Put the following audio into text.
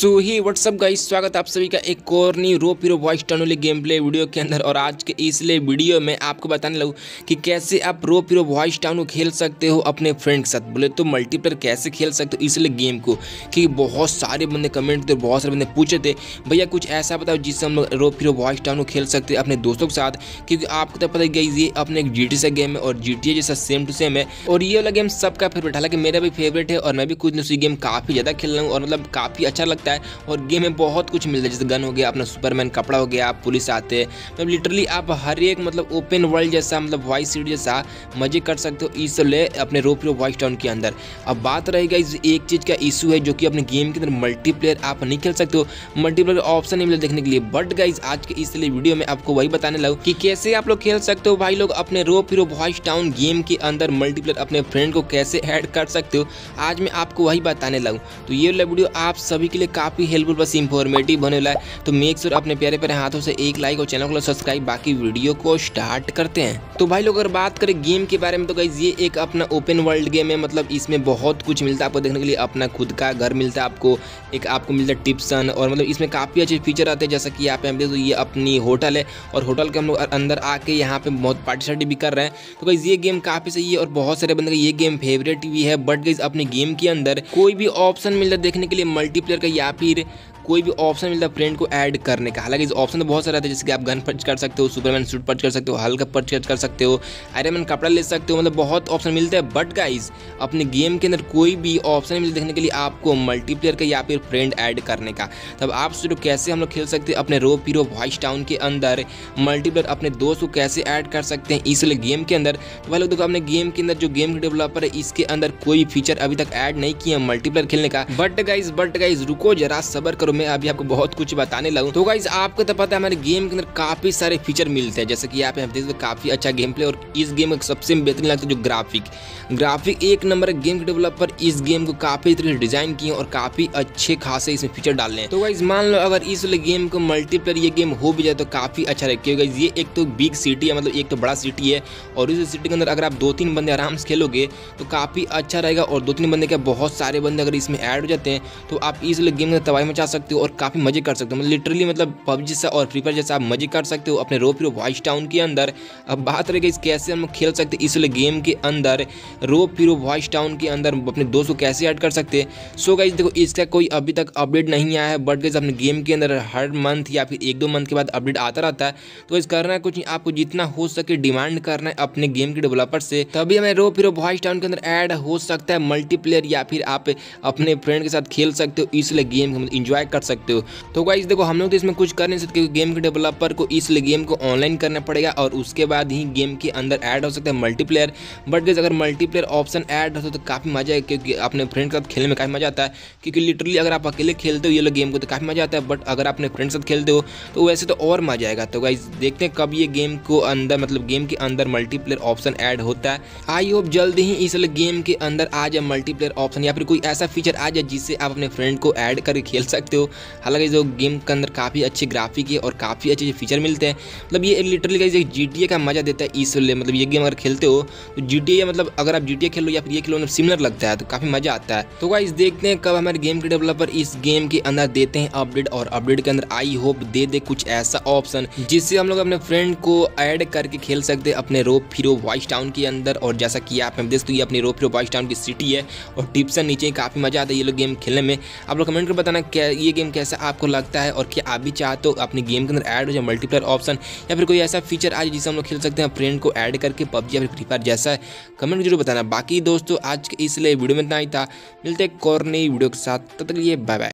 सो ही WhatsApp guys, स्वागत है आप सभी का एक और नई रो पीरो वॉइस टर्न वाली गेम प्ले वीडियो के अंदर। और आज के इसलिए वीडियो में आपको बताने लगूँ कि कैसे आप रो पीरो वॉइस टाउन को खेल सकते हो अपने फ्रेंड के साथ। बोले तो मल्टीप्लेयर कैसे खेल सकते हो इसलिए गेम को, क्योंकि बहुत सारे बंदे कमेंट थे, बहुत सारे बंदे पूछे थे भैया कुछ ऐसा बताओ जिससे हम लोग रो पीरो वॉइस टाउन को खेल सकते हैं अपने दोस्तों के साथ। क्योंकि आपको तो पता ही गाइस ये अपने एक जीटी सा गेम है और जीटी जैसा सेम टू सेम है और ये वाला गेम सबका फेवरेट, हालांकि मेरा भी फेवरेट है और मैं भी कुछ उसी गेम काफ़ी ज़्यादा खेल रहा हूँ और मतलब काफ़ी अच्छा लगता है। और गेम में बहुत कुछ मिलता है, जैसे गन हो गया, अपना सुपरमैन कपड़ा हो गया, आप पुलिस आते हैं, मतलब लिटरली आप हर एक मतलब ओपन वर्ल्ड जैसा मतलब वाइस सिटी जैसा मजे कर सकते हो इसलिए अपने रो पीरो वॉइस टाउन के अंदर। अब बात रहेगा इस एक चीज़ का इशू है जो कि अपने गेम के अंदर मल्टीप्लेयर आप नहीं खेल सकते हो, मल्टीप्लेयर ऑप्शन नहीं मिला देखने के लिए। बट गाइज आज के इसलिए वीडियो में आपको वही बताने लगा कि कैसे आप लोग खेल सकते हो भाई लोग अपने Rope Hero Vice Town game के अंदर मल्टीप्लेयर अपने फ्रेंड को कैसे ऐड कर सकते हो, आज मैं आपको वही बताने लगूँ। तो ये वाला वीडियो आप सभी के लिए काफ़ी हेल्पफुल बस इंफॉर्मेटिव होने वाला है, तो मेक श्योर अपने प्यारे प्यारे हाथों से एक लाइक और चैनल को सब्सक्राइब। बाकी वीडियो को स्टार्ट करते हैं। तो भाई लोग अगर बात करें गेम के बारे में तो गाइज ये एक अपना ओपन वर्ल्ड गेम है, मतलब इसमें बहुत कुछ मिलता है आपको देखने के लिए। अपना खुद का घर मिलता है आपको मिलता है टिप्सन, और मतलब इसमें काफ़ी अच्छे फीचर आते हैं जैसा कि यहाँ पे हम देख तो ये अपनी होटल है और होटल के हम लोग अंदर आके यहाँ पे बहुत पार्टी भी कर रहे हैं। तो गाइज ये गेम काफ़ी सही है और बहुत सारे बंदे का ये गेम फेवरेट भी है। बट गाइज अपने गेम के अंदर कोई भी ऑप्शन मिलता है देखने के लिए मल्टीप्लेयर का या फिर कोई भी ऑप्शन मिलता है फ्रेंड को ऐड करने का। हालांकि इस ऑप्शन तो बहुत सारे रहते हैं, जैसे कि आप गन परचेज कर सकते हो, सुपरमैन सूट परचेज कर सकते हो, हल्का परचेज कर सकते हो, आयरन मैन कपड़ा ले सकते हो, मतलब बहुत ऑप्शन मिलते हैं। बट गाइज अपने गेम के अंदर कोई भी ऑप्शन मिलता देखने के लिए आपको मल्टीप्लेयर का या फिर फ्रेंड ऐड करने का। तब आप सोचो कैसे हम लोग खेल सकते हैं अपने रो पीरो वॉइस टाउन के अंदर मल्टीप्लेयर अपने दोस्त को कैसे ऐड कर सकते हैं इसलिए गेम के अंदर। तो भाई लोग देखो अपने गेम के अंदर जो गेम डेवलपर है इसके अंदर कोई फीचर अभी तक ऐड नहीं किया मल्टीप्लेयर खेलने का। बट गाइज रुको जरा सब्र करो, मैं अभी आपको बहुत कुछ बताने लगूं। तो गाइज आपको तो पता है हमारे गेम के अंदर काफी सारे फीचर मिलते हैं, जैसे कि यहाँ पे हम देखते हैं काफी अच्छा गेम प्ले। और इस गेम में सबसे बेहतरीन लगता है जो ग्राफिक एक नंबर है। गेम के डेवलपर इस गेम को काफी तरीके से डिजाइन किए और काफी अच्छे खासे इसमें फीचर डालने हैं। तो गाइज मान लो अगर इस गेम को मल्टीप्लेयर ये गेम हो भी जाए तो काफी अच्छा रहेगा, क्योंकि ये एक तो बिग सिटी है, मतलब एक तो बड़ा सिटी है और इस सिटी के अंदर अगर आप 2-3 बंदे आराम से खेलोगे तो काफी अच्छा रहेगा। और 2-3 बंदे क्या बहुत सारे बंदे अगर इसमें ऐड हो जाते हैं तो आप इस गेम में तबाही मचा सकते हो और काफी मजे कर सकते हो, मतलब लिटरली मतलब पबजी जैसा और फ्री फायर जैसा आप मजे कर सकते हो अपने रो पीरो वॉइस टाउन के अंदर। अब बात रहेगी कैसे हम खेल सकते हैं इसलिए गेम के अंदर रो पीरो वॉइस टाउन के अंदर अपने दोस्त को कैसे ऐड कर सकते हैं। सो गाइस देखो इसका कोई अभी तक अपडेट नहीं आया है, बट गाइस अपने गेम के अंदर हर मंथ या फिर 1-2 मंथ के बाद अपडेट आता रहता है। तो गाइस करना है कुछ नहीं, आपको जितना हो सके डिमांड करना है अपने गेम के डेवलपर से, तभी हमें रो पीरो वॉइस टाउन के अंदर ऐड हो सकता है मल्टीप्लेयर या फिर आप अपने फ्रेंड के साथ खेल सकते हो इसलिए गेम को एंजॉय कर सकते हो। तो गाइस देखो हम लोग तो इसमें कुछ कर नहीं सकते क्योंकि गेम के डेवलपर को इसलिए गेम को ऑनलाइन करना पड़ेगा और उसके बाद ही गेम के अंदर ऐड हो सकता है मल्टीप्लेयर। बट गाइस अगर मल्टीप्लेयर ऑप्शन ऐड हो तो काफ़ी मजा है, क्योंकि अपने फ्रेंड के साथ खेलने में काफ़ी मजा आता है। क्योंकि लिटरली अगर आप अकेले खेलते हो ये लोग गेम को तो काफ़ी मजा आता है, बट अगर अपने फ्रेंड के साथ खेलते हो तो वैसे तो और मजा आएगा। तो गाइस देखते हैं कब ये गेम को अंदर मतलब गेम के अंदर मल्टीप्लेयर ऑप्शन ऐड होता है। आई होप जल्दी ही इसलिए गेम के अंदर आ जाए मल्टीप्लेयर ऑप्शन या फिर कोई ऐसा फीचर आ जाए जिससे आप अपने फ्रेंड को ऐड करके खेल सकते हो। हालांकि जो गेम के अंदर काफ़ी अच्छे ग्राफिक है और काफ़ी अच्छे फीचर मिलते हैं, मतलब ये लिटरली गाइस GTA का मजा देता है इसलिए। मतलब ये गेम अगर खेलते हो तो GTA मतलब अगर आप GTA खेलो या फिर ये खेलो सिमिलर लगता है तो काफ़ी मजा आता है। तो गाइस देखते हैं कब हमारे गेम के डेवलपर इस गेम के अंदर देते हैं अपडेट, और अपडेट के अंदर आई होप दे कुछ ऐसा ऑप्शन जिससे हम लोग अपने फ्रेंड को ऐड करके खेल सकते हैं अपने रो पीरो वॉइस टाउन के अंदर। और जैसा कि आप देख सकते हो ये अपनी रो पीरो वॉइस टाउन की सिटी है और टिप्सन नीचे काफ़ी मजा आता है ये लोग गेम खेलने में। आप लोग कमेंट कर बताना क्या ये गेम कैसा आपको लगता है और क्या आप भी चाहते हो अपने गेम के अंदर ऐड हो जाए मल्टीप्लेयर ऑप्शन या फिर कोई ऐसा फीचर आ जाए जिससे हम लोग खेल सकते हैं फ्रेंड को ऐड करके पबजी या फिर फ्री फायर जैसा है। कमेंट जरूर बताना। बाकी दोस्तों आज के इसलिए वीडियो में इतना ही था, मिलते हैं एक और नई वीडियो के साथ, तब तक के लिए बाय बाय।